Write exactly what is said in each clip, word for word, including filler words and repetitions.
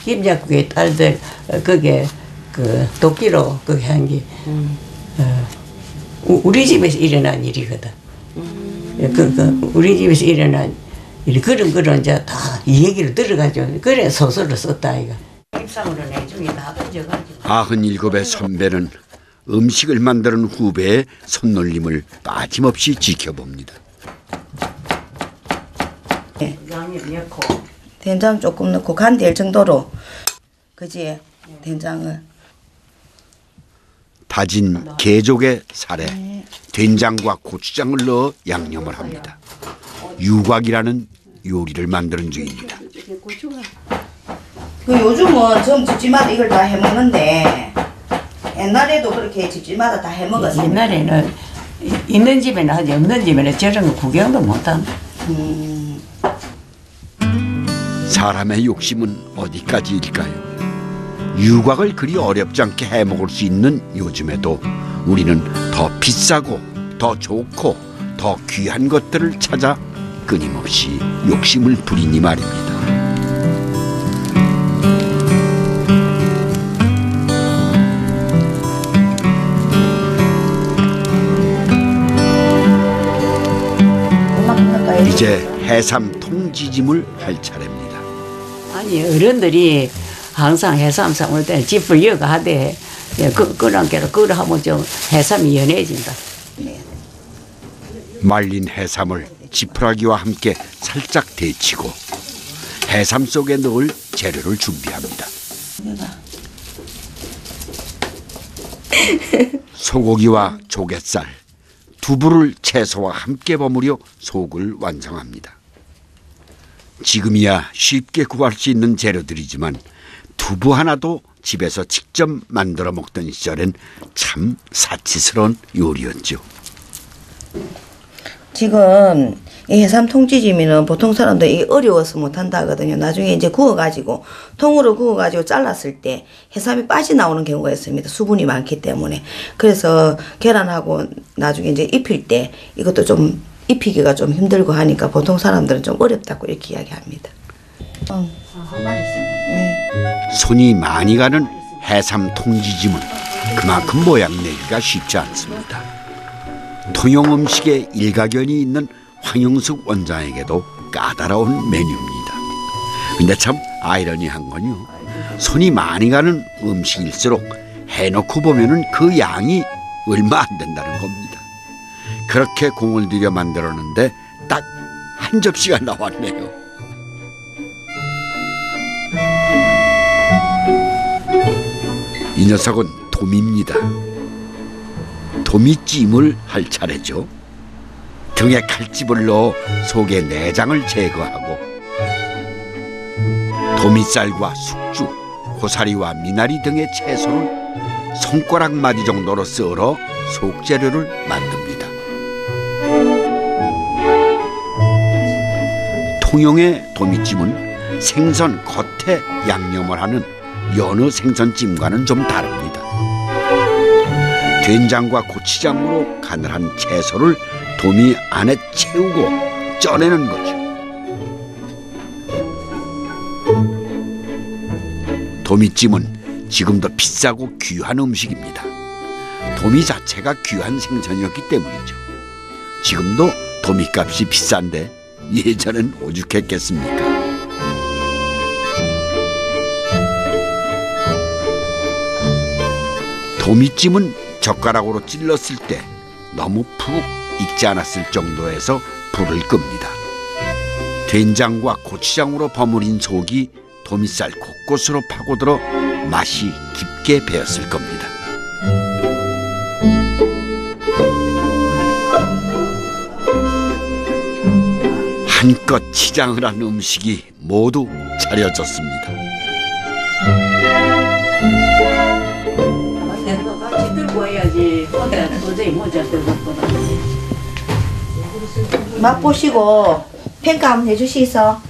김작국의 딸들 그게 그 도끼로 그게 한 게 음. 어, 우리 집에서 일어난 일이거든. 음. 그, 그 우리 집에서 일어난 일 그런 그런 이제 다 이 얘기를 들어가지고 그래 소설을 썼다 이가. 입상으로 내중에 다 던져가지고. 아흔일곱의 선배는 음식을 만드는 후배의 손놀림을 빠짐없이 지켜봅니다. 네. 양념 넣고 된장 조금 넣고 간 될 정도로 그지 된장을 다진 개족의 살에 된장과 고추장을 넣어 양념을 합니다. 유곽이라는 요리를 만드는 중입니다. 그 요즘은 전 집집마다 이걸 다 해먹는데 옛날에도 그렇게 집집마다 다 해먹었어요. 옛날에는 있는 집에는 하지 없는 집에는 저런 거 구경도 못한다. 음. 사람의 욕심은 어디까지일까요? 유곽을 그리 어렵지 않게 해먹을 수 있는 요즘에도 우리는 더 비싸고 더 좋고 더 귀한 것들을 찾아 끊임없이 욕심을 부리니 말입니다. 이제 해삼 통지짐을 할 차례입니다. 아니 어른들이 항상 해삼 삶을 때 집을 여가 하되 그, 그런 게로 그걸 하면 좀 해삼이 연해진다. 말린 해삼을 지푸라기와 함께 살짝 데치고 해삼 속에 넣을 재료를 준비합니다. 소고기와 조갯살, 두부를 채소와 함께 버무려 속을 완성합니다. 지금이야 쉽게 구할 수 있는 재료들이지만 두부 하나도 집에서 직접 만들어 먹던 시절엔 참 사치스러운 요리였죠. 지금 이 해삼 통찌짐이는 보통 사람들이 어려워서 못한다 하거든요. 나중에 이제 구워가지고 통으로 구워가지고 잘랐을 때 해삼이 빠져나오는 경우가 있습니다. 수분이 많기 때문에. 그래서 계란하고 나중에 이제 입힐 때 이것도 좀 입히기가 좀 힘들고 하니까 보통 사람들은 좀 어렵다고 이렇게 이야기합니다. 응. 네. 손이 많이 가는 해삼 통지짐은 그만큼 모양 내기가 쉽지 않습니다. 통영 음식에 일가견이 있는 황영숙 원장에게도 까다로운 메뉴입니다. 근데 참 아이러니한 건요, 손이 많이 가는 음식일수록 해놓고 보면은 그 양이 얼마 안 된다는 겁니다. 그렇게 공을 들여 만들었는데 딱 한 접시가 나왔네요. 이 녀석은 도미입니다. 도미찜을 할 차례죠. 등에 칼집을 넣어 속의 내장을 제거하고 도미살과 숙주, 고사리와 미나리 등의 채소를 손가락 마디 정도로 썰어 속재료를 만듭니다. 통영의 도미찜은 생선 겉에 양념을 하는 연어 생선찜과는 좀 다릅니다. 된장과 고추장으로 간을 한 채소를 도미 안에 채우고 쪄내는 거죠. 도미찜은 지금도 비싸고 귀한 음식입니다. 도미 자체가 귀한 생선이었기 때문이죠. 지금도 도미값이 비싼데 예전엔 오죽했겠습니까? 도미찜은 젓가락으로 찔렀을 때 너무 푹 익지 않았을 정도에서 불을 끕니다. 된장과 고추장으로 버무린 속이 도미살 곳곳으로 파고들어 맛이 깊게 배었을 겁니다. 한껏 치장을 한 음식이 모두 차려졌습니다. 같이 들고 와야지. 도저히 모자 들고 보다. 맛보시고 평가 한번 해주시소.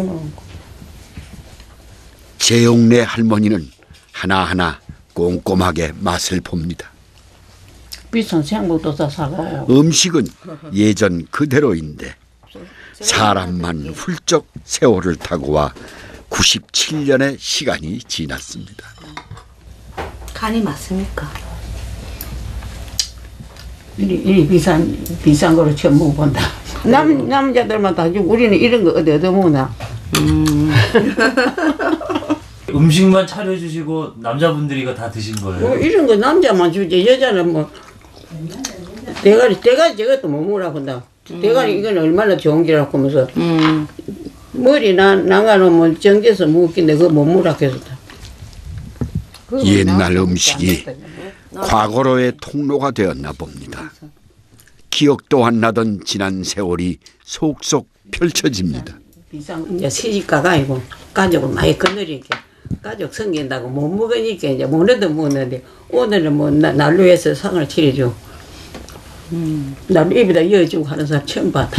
재용래 할머니는 하나하나 꼼꼼하게 맛을 봅니다. 비싼 생고도 다 사가고. 음식은 예전 그대로인데 사람만 훌쩍 세월을 타고 와 구십칠 년의 시간이 지났습니다. 간이 맞습니까? 이, 이 비싼 비싼 거로 처음 먹어본다. 남 남자들만 다 주고 우리는 이런 거 어디 얻어 먹나? 음. 음식만 차려주시고 남자분들이 이거 다 드신 거예요? 뭐 이런 거 남자만 주지 여자는 뭐 대가리 대가리 저것도 못 먹으라고 한다. 대가리 이건 얼마나 좋은 기라고 하면서 음. 머리 나 나가놓으면 정겨서 먹긴데 그거 못 먹으라고 해서. 옛날 음식이 과거로의 통로가 되었나 봅니다. 기억도 안 나던 지난 세월이 속속 펼쳐집니다. 이제 시집가가 아니고 가족을 많이 거느리니까 가족 섬긴다고 못 먹으니까 이제 오늘도 먹는데 오늘은 뭐 날로 해서 상을 차려줘. 음. 날로 입에다 이어주고 하는 사람 처음 봤다.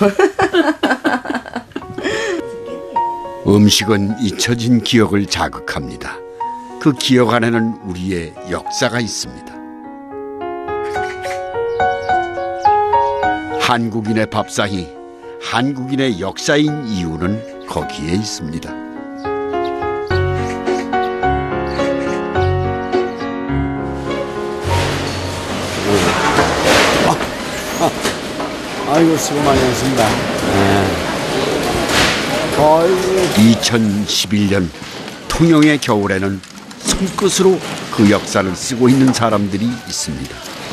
음식은 잊혀진 기억을 자극합니다. 그 기억 안에는 우리의 역사가 있습니다. 한국인의 밥상이 한국인의 역사인 이유는 거기에 있습니다. 아, 아, 아이고 수고 많이 했습니다. 네. 이천십일 년 통영의 겨울에는 손끝으로 그 역사를 쓰고 있는 사람들이 있습니다.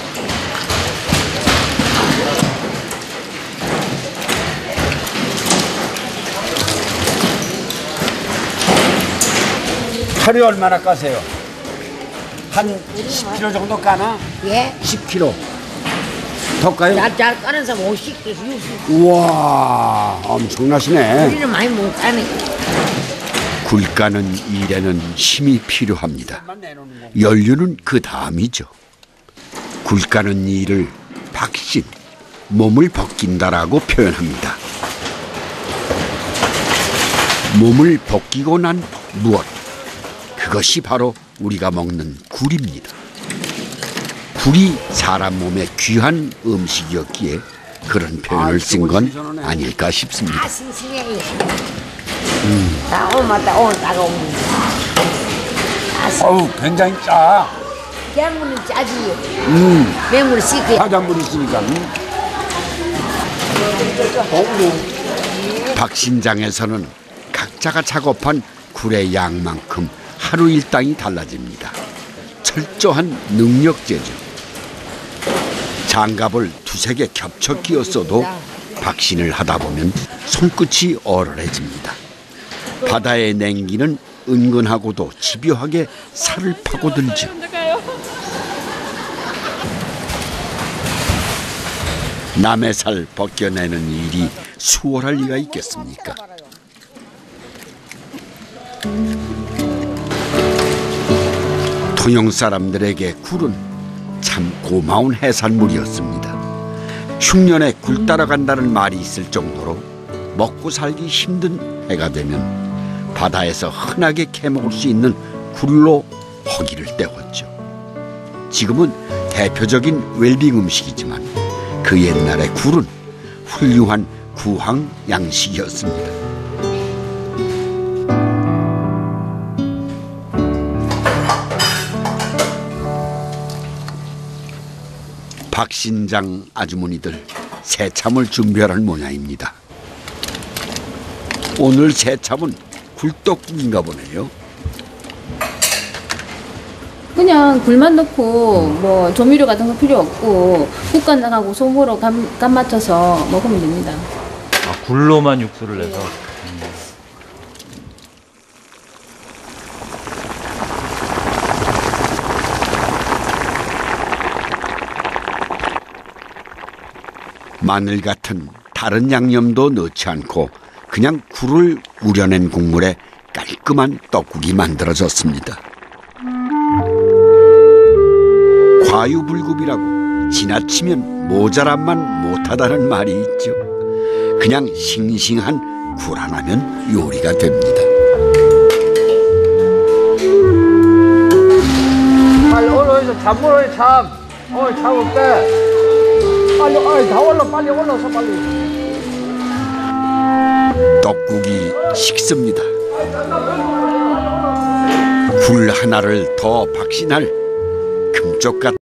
하루에 얼마나 까세요? 한 십 킬로그램 정도 까나? 예? 십 킬로그램. 더 까요? 잘, 잘 까는 사람 오십 개, 육십 개. 우와, 엄청나시네. 우리는 많이 못 까네. 굴 까는 일에는 힘이 필요합니다. 연륜은 그 다음이죠. 굴 까는 일을 박신, 몸을 벗긴다라고 표현합니다. 몸을 벗기고 난 무엇? 그것이 바로 우리가 먹는 굴입니다. 굴이 사람 몸에 귀한 음식이었기에 그런 표현을 쓴 건 아닐까 싶습니다. 다 싱싱해. 음. 다 오늘 오늘 따가운 어우, 굉장히 짜. 해물은 짜지. 음, 해물 씻게. 바닷물 있으니까. 음. 박신장에서는 각자가 작업한 굴의 양만큼 하루 일당이 달라집니다. 철저한 능력제죠. 장갑을 두세 개 겹쳐 끼웠어도 박신을 하다 보면 손끝이 얼얼해집니다. 바다의 냉기는 은근하고도 집요하게 살을 파고들죠. 남의 살 벗겨내는 일이 수월할 리가 있겠습니까? 통영 사람들에게 굴은 참 고마운 해산물이었습니다. 흉년에 굴 따라간다는 말이 있을 정도로 먹고 살기 힘든 해가 되면 바다에서 흔하게 캐먹을 수 있는 굴로 허기를 때웠죠. 지금은 대표적인 웰빙 음식이지만 그 옛날의 굴은 훌륭한 구황 양식이었습니다. 박신장 아주머니들 새참을 준비할 모양입니다. 오늘 새참은 굴떡국인가 보네요. 그냥 굴만 넣고 뭐 조미료 같은 거 필요 없고 국간 나가고 소금으로 간, 간 맞춰서 먹으면 됩니다. 아, 굴로만 육수를 내서. 마늘 같은 다른 양념도 넣지 않고 그냥 굴을 우려낸 국물에 깔끔한 떡국이 만들어졌습니다. 과유불급이라고 지나치면 모자란만 못하다는 말이 있죠. 그냥 싱싱한 굴 하나면 요리가 됩니다. 빨리 올라와서 참 물어 참. 어, 참 없대. 빨리, 어, 다 올라, 빨리 올라서 빨리. 떡국이 식습니다. 굴 하나를 더 박신할 금쪽 같은